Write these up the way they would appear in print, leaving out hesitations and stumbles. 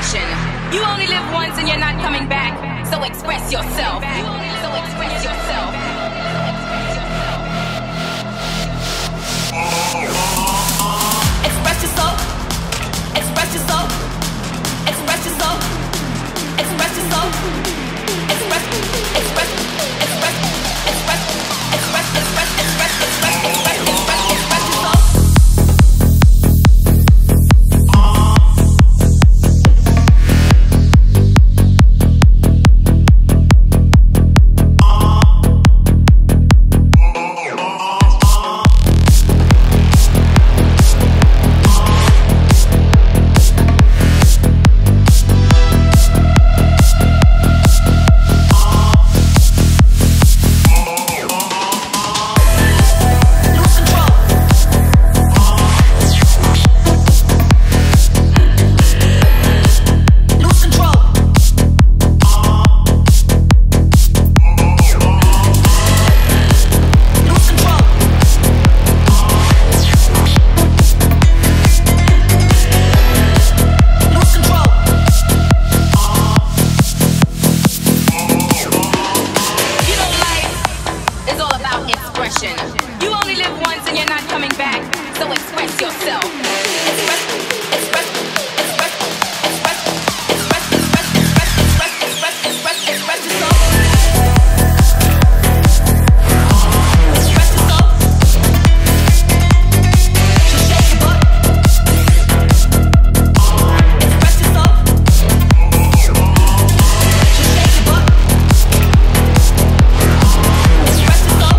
expression. You only live once and you're not coming back, so express yourself. So express yourself. Express yourself. Express yourself. Express yourself. Express yourself. Express, express, express, express, express, express, express, express, express, express, express yourself. You only live once and you're not coming back, so express yourself. Express, express, express, express, express, express, express, express, express, express, express yourself. Express yourself. So shake your butt. Express yourself. So shake your butt. Express yourself.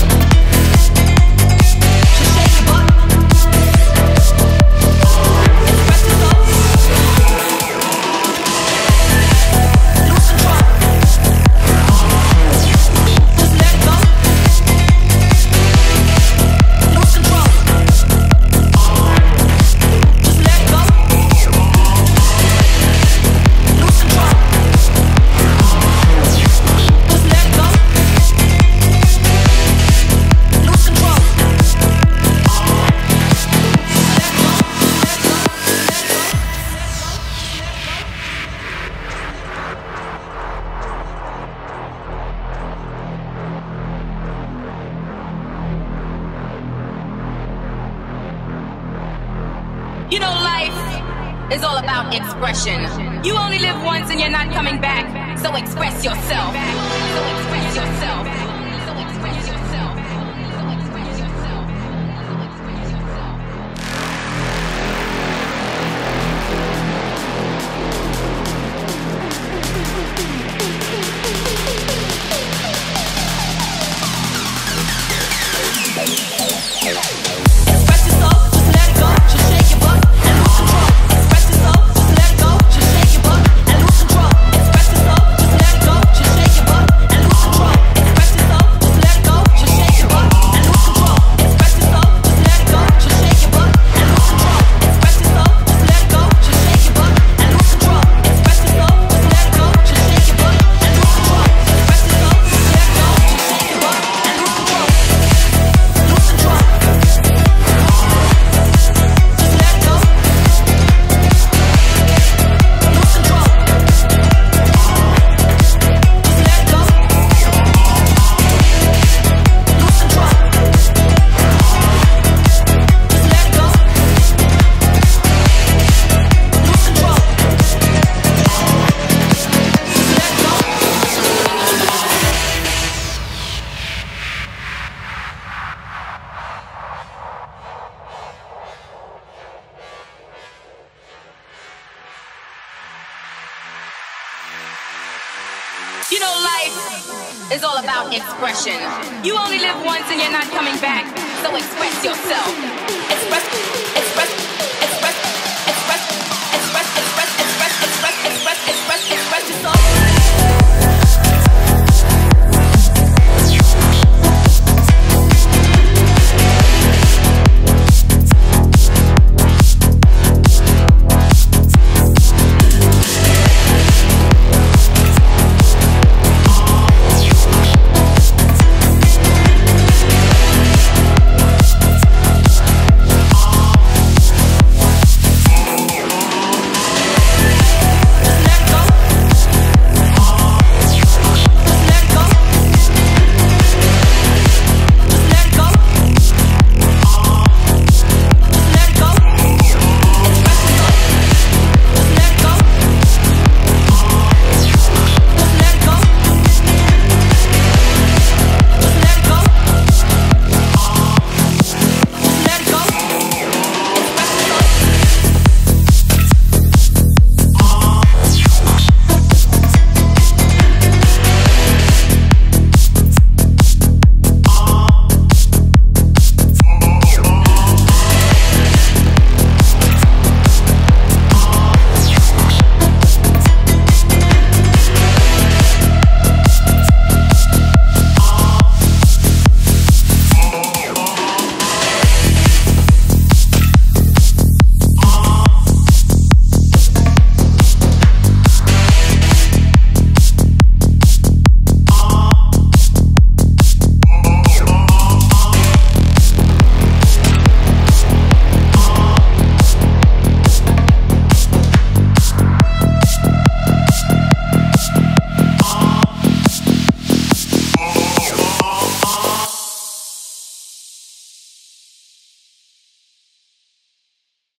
You know, life is all about expression. You only live once and you're not coming back, so express yourself. So express yourself. So express yourself. So express yourself. So express yourself. Express yourself, just let it go, just shake your butt and lose control. Express yourself, just let it go, just shake your butt and lose control. Express yourself, just let it go, just shake your butt and lose control. Express yourself, just let it go, just shake your butt and lose control. Express yourself, just let it go, just shake your butt and lose control. Express yourself, just let it go, just shake your butt and lose control. Express yourself, just let it go, just shake your butt and lose control. Express yourself, just let it go, just shake your butt and lose control. Lose control. You know, life is all about expression. You only live once and you're not coming back, so express yourself. Express, express.